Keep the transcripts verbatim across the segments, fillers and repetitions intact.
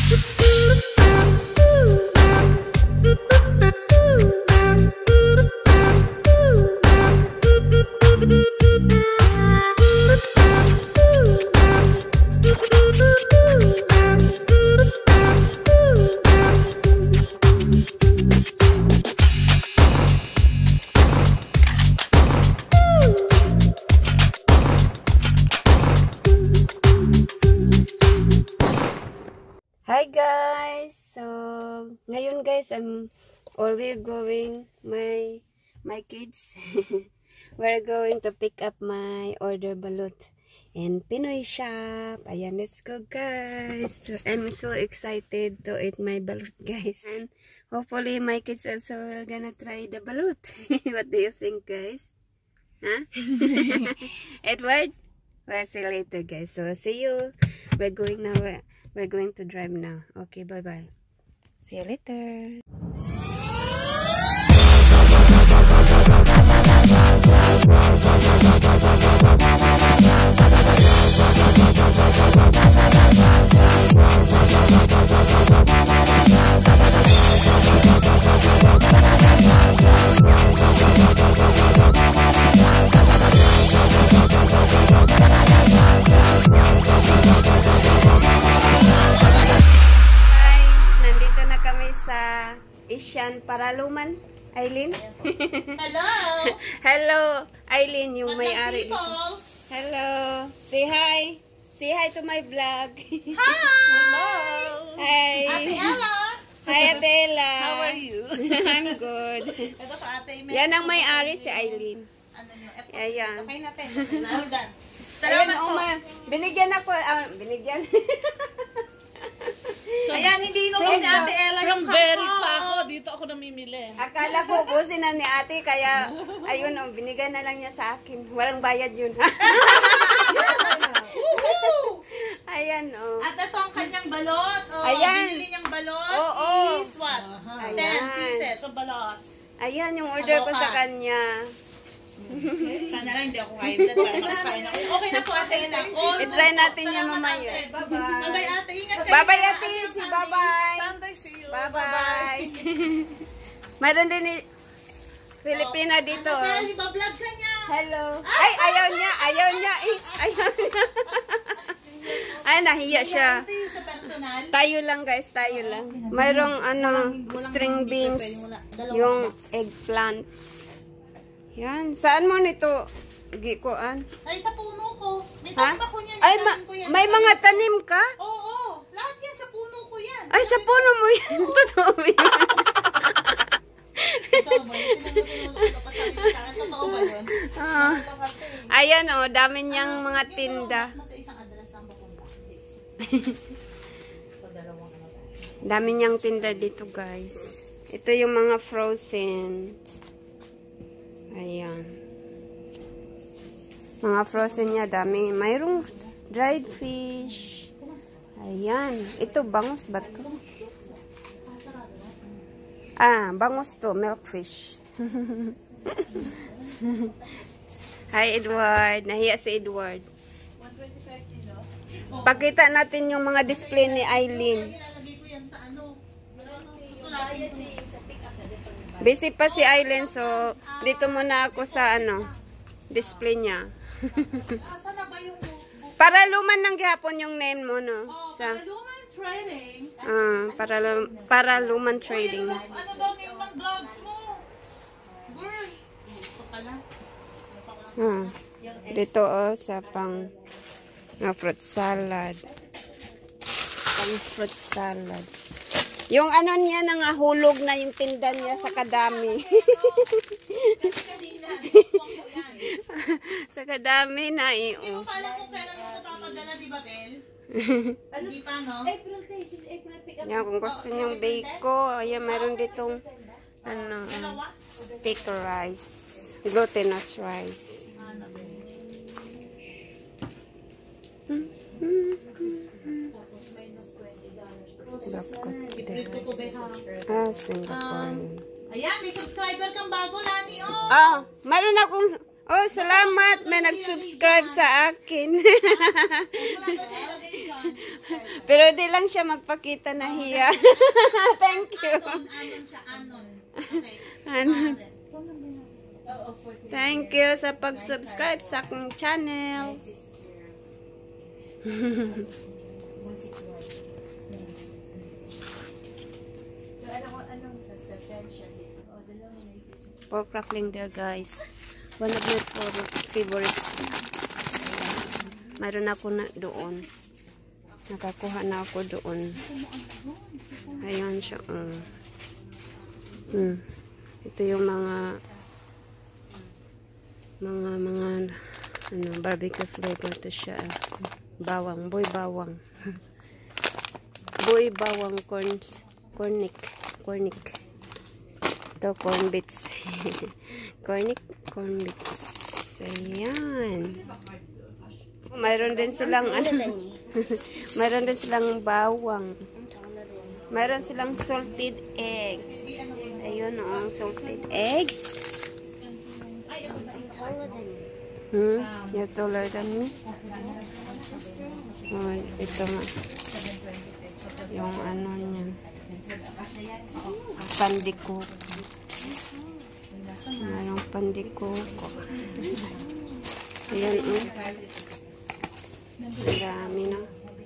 Hi guys! So, ngayon guys, I'm or we're going, my my kids, we're going to pick up my order balut in Pinoy shop. Ayan, let's go guys! So, I'm so excited to eat my balut guys. And hopefully my kids also are gonna try the balut. What do you think guys? Huh? Edward? We'll see you later guys. So, see you. We're going now. We're going to drive now. Okay, bye-bye. See you later. Isyan Paraluman, Aileen. Hello. Hello, Aileen, yung may-ari. Hello. Say hi. Say hi to my vlog. Hi. Hello. Hi. Ate Ella. Hi, Ate Ella. How are you? I'm good. Ito pa, Ate Ella. Yan ang may-ari si Aileen. Ano nyo? Ayan. Okay natin. Hold on. Salamat Ayan, po. Oma. Binigyan ako. Ah, binigyan. So, ayan, hindi inuwi si Ate Ella yung very pa ako. Dito ako namimili. Akala ko busin na ni ate, kaya ayun o, binigay na lang niya sa akin. Walang bayad yun. Ayan o. At ito ang kanyang balot. Oh, Ayan. Binili niyang balot Oo, oo. is what? Ayan. ten pieces of balots. Ayan yung order ko sa kanya. Sana lang hindi ako high blood para makakain ako. Okay na po, Ate Ella. I-try natin yan mamaya. Bye-bye. Bye-bye, Ate. Ingat kayo. Bye-bye, ate. Si bye-bye. Sunday, see you. Bye-bye. Mayroon din ni Filipina dito. Well, iba-vlog ka niya. Hello. Ay, ayaw niya. Ayaw niya. Eh, ayaw niya. Ay, nahiya siya. Ito yung sa personal. Tayo lang guys, tayo lang. Mayroong ano, string beans, yung eggplants. Yan. Saan mo nito gikuan? Ay, sa puno ko. May Ha? tanim ako niyan. Ay, Tanim ma- ko yan. may mga tanim ka? Oo, oo. Lahat yan sa puno ko yan. Ay, sa puno mo yan. Totoo yun. Totoo ba yun? Tinanong-tinanong ko sabi niya sa akin. Totoo ba yun? Ah. Ayan o, oh, dami niyang mga tinda. Dami niyang tinda dito guys. Ito yung mga frozen. Ayan. Mga frozen niya, dami. Mayroong dried fish. Ayan. Ito, bangus ba to? Ah, bangus to. Milk fish. Hi, Edward. Nahiya si Edward. Pakita natin yung mga display ni Aileen. Busy pa si Aileen, so dito muna ako sa ano, display niya. Para luman ng gihapon yung name mo, no? Sa Luman Trading. Ah, para para luman trading. Ano daw yung mga vlogs mo? Girl. Ito pala. Ah, dito oh, sa pang na fruit salad. Pang fruit salad. Yung ano niya nangahulog na yung tinda niya sa kadami. Sa kadami na iyo. Hindi mo pa alam kung kailan mo ito papadala, di ba, Bel? Hindi pa, no? April six, April pick up. Yan, kung gusto niyong bako, ayan, meron ditong ano, thick rice. Glutinous rice. Ah, Singapore. Ayan, may subscriber kang bago, Lani, oh! Ah, mayroon akong, oh, salamat, may nag-subscribe sa akin. Pero di lang siya magpakita na hiya. Thank you. Anon, anon siya, anon. Okay. Anon. Thank you sa pag-subscribe sa aking channel. Pork crackling there, guys. One of my favorites. Mayroon ako na doon. Nakakuha na ako doon. Ayan siya. Um. Hmm. Ito yung mga mga mga ano, barbecue flavor to siya. Bawang, boy bawang. Boy bawang corn cornic, cornic. Ito corn bits. cornic, corn bits. Ayan. Mayroon din silang ano. Mayroon din silang bawang. Mayroon silang salted eggs. Ayun oh, salted eggs. Hmm, you're taller than me. Oh, ito nga. Yung ano niya. Pandikoko. Mayroong pandikoko. Ayan oh. Ang dami na.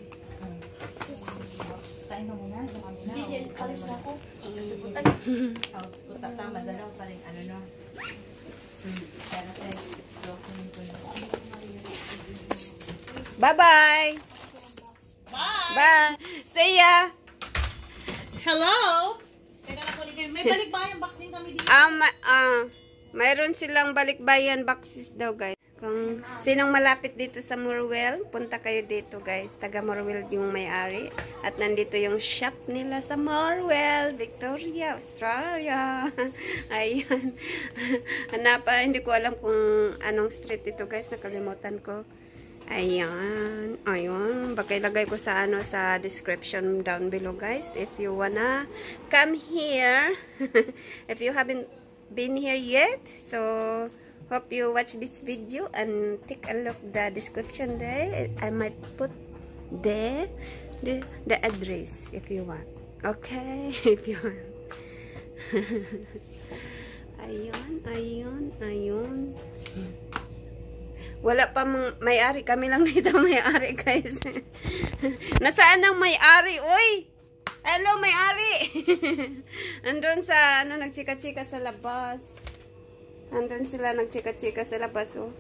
Kain mo muna. Hindi, kalis na ako. Tama dalaw pa rin ano no. Pero tayo explore ko na. Bye-bye. Bye! Bye. See ya. Hello? Teka na po, may balikbayan vaccine kami dito. Ah, ma ah, mayroon silang balikbayan boxes daw, guys. Kung sinong malapit dito sa Morwell, punta kayo dito, guys. Taga Morwell yung may-ari. At nandito yung shop nila sa Morwell, Victoria, Australia. Ayun. Hanapa, hindi ko alam kung anong street ito, guys. Nakalimutan ko. Ayan. Ayun. Baka ilagay ko sa ano sa description down below, guys. If you wanna come here. If you haven't been here yet. So, hope you watch this video and take a look the description there. I might put there the, the address if you want. Okay? If you want. Ayun, ayun, ayun. Wala pa mga may-ari. Kami lang dito may-ari, guys. Nasaan ang may-ari? Uy! Hello, may-ari! Andun sa, ano, nagchika-chika sa labas. Andun sila nagchika-chika sa labas, oh.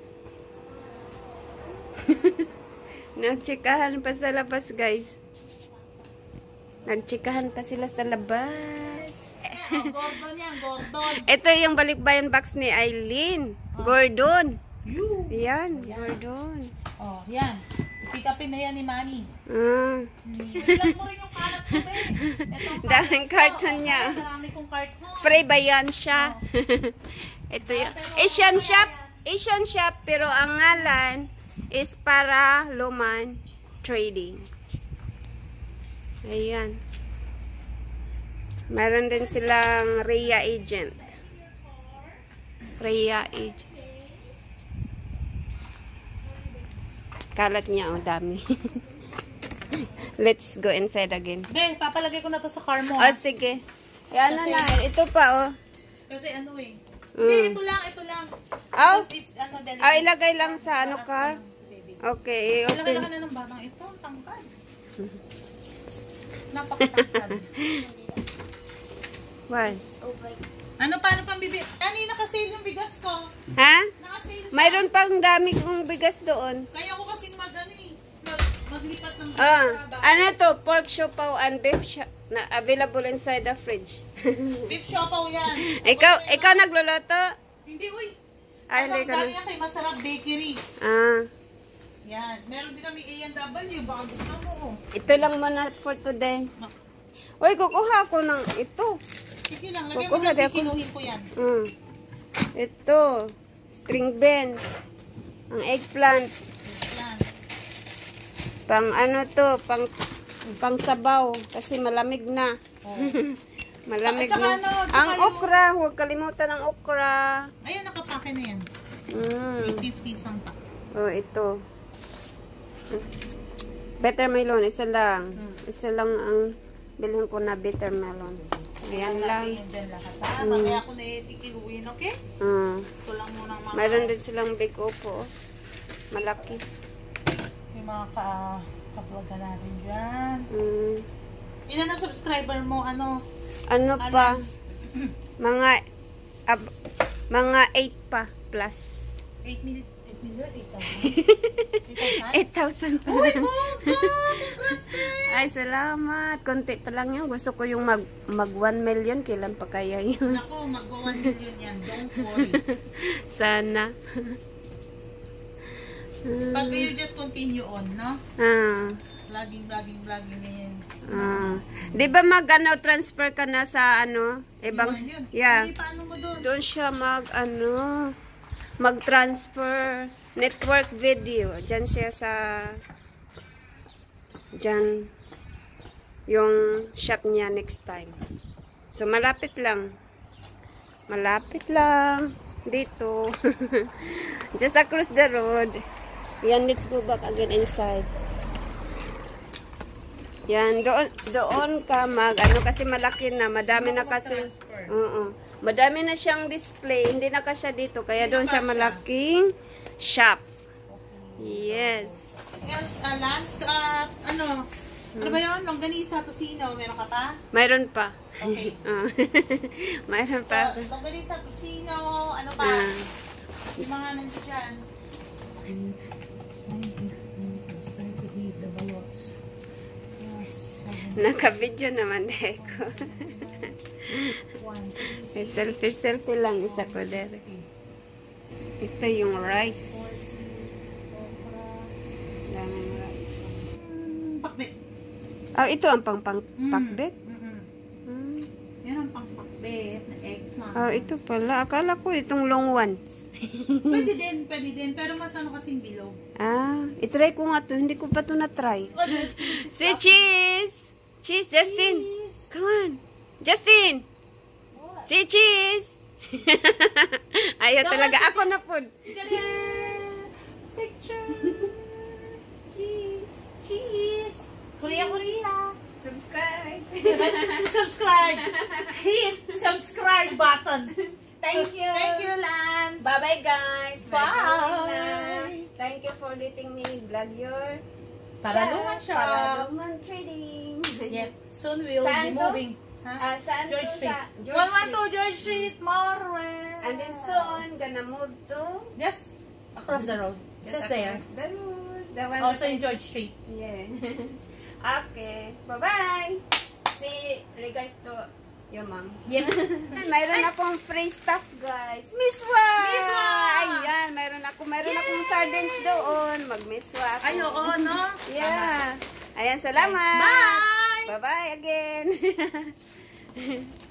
Nagchikahan pa sa labas, guys. Nagchikahan pa sila sa labas. Oh, Gordon yan, Gordon. Ito yung balikbayan box ni Eileen. Gordon. You. Yan, Gordon. Oh, yan. Pick upin na yan ni Manny. Ah. Ilan mo rin yung kalat ko, be. Itong Daming carton niya. Marami kong carton. Free ba yan siya? Ito yung Asian shop. Asian shop, pero ang ngalan is para Luman Trading. Ayan. Meron din silang Rhea agent. Rhea agent. Kalat niya, oh, dami. Let's go inside again. Be, papalagay ko na to sa car mo. Oh, sige. Yan na na. Ito pa, oh. Kasi ano eh. Mm. Hindi, ito lang, ito lang. Oh, Because it's ano, delicate. oh, ilagay lang sa ano car. Okay, Ilagay open. lang na ng batang ito, ang tangkad. Napakatangkad. Why? Ano, paano pang bibi? Kanina kasi yung bigas ko. Ha? Nakasale siya. Mayroon pang dami kong bigas doon. Kaya ko kasi mag, ano eh, mag, maglipat ng bigas Ah, sa baba. ano to? Pork siopaw and beef sha- na available inside the fridge. Beef siopaw yan. ikaw, ikaw nagluluto? Hindi, uy. Ah, Ano, hindi ka galing na. yan kay Masarap Bakery. Ah, Yan. Meron din kami A and W. Baka gusto mo. ito lang muna for today. Uy, kukuha ko ng ito. Sige lang. Lagyan mo Kukuha ng din ako. kikiluhin ko yan. Mm. Ito, string beans. Ang eggplant. Yan. Pang ano to, pang pang sabaw kasi malamig na. Oh. Malamig At saka na. ano, at Ang saka yung- okra, huwag kalimutan ang okra. Ayan, nakapake na yan. Mm. eight fifty isang pack. Oh, ito. Bitter melon, isa lang. Hmm. Isa lang ang bilhin ko na bitter melon. Ayan lang. Yan dyan lahat ha. Mamaya ako na itikiluin, okay? Mm. Ito lang muna ang mga... Mayroon din silang big opo. Malaki. Yung mga ka... Kapag ka natin dyan. Mm. Ilan na subscriber mo, ano? Ano pa? Alans? Mga ab, mga eight pa plus. eight million? eight million? eight thousand? eight thousand pa. Uy, bongga! Congrats, babe! Ay, salamat. Konti pa lang yun. Gusto ko yung mag, mag one million. Kailan pa kaya yun? Naku, magwa one million yan. Don't worry. Sana. Pag kayo just continue on, no? Ah. Vlogging, vlogging, vlogging, ganyan. Ah. Di ba mag ano, transfer ka na sa ano? Ibang, Iwan yun. yeah. Hindi, paano mo doon? Doon siya mag ano, mag-transfer network video. Diyan siya sa, diyan, yung shop niya next time. So, malapit lang. Malapit lang. Dito. Just across the road. Yan, let's go back again inside. Yan, doon, doon ka mag, ano kasi malaki na, madami na kasi. Oo. Madami na siyang display, hindi na kasya dito, kaya doon siya malaking shop. Yes. Else, uh, Lance, uh, ano, ano ba yun? Longganisa, tocino, meron ka pa? Mayroon pa. Okay. Ah. Mayroon pa. Uh, longganisa, tocino, ano pa? Ah. Yung mga nandiyo dyan. Naka-video naman dahil ko. Selfie-selfie lang isa ko dere. Ito yung rice. Daming rice. Mm, pakbet. Ah, ito ang pang pang Mm. pakbet. Mm-mm. Hmm. Yan ang pang-pakbet na eggplant. Ah, ito pala. Akala ko itong long ones. Pwede din, pwede din. Pero mas ano kasing bilog. Ah, itry ko nga to. Hindi ko pa to na-try. Si Cheese! Cheese, Justin! Come on! Justin! Si Cheese! Ayaw talaga. Ako na po. Picture! Cheese! Cheese! Korea, Korea! Subscribe! Subscribe! Hit subscribe button! Thank you! Thank you, Lance! Bye-bye, guys! Bye. Bye! Thank you for letting me vlog your Paraluman shop. Paraluman Trading. Yep. Soon we'll Saan be to? moving. Ah, saan George to? Street. Sa George one one two Street. George Street, Morwell. And then soon, gonna move to Just across the road. Just, there. across the road. The one Also that- in George Street. Yeah. Okay. Bye-bye. Say regards to your mom. Yep. Mayroon akong free stuff, guys. Miswa! Miswa! Ayan, mayroon ako. Mayroon akong sardines doon. Mag-miswa ako. Ay, oo, no? Yeah. Ayan, salamat. Bye! Bye-bye again.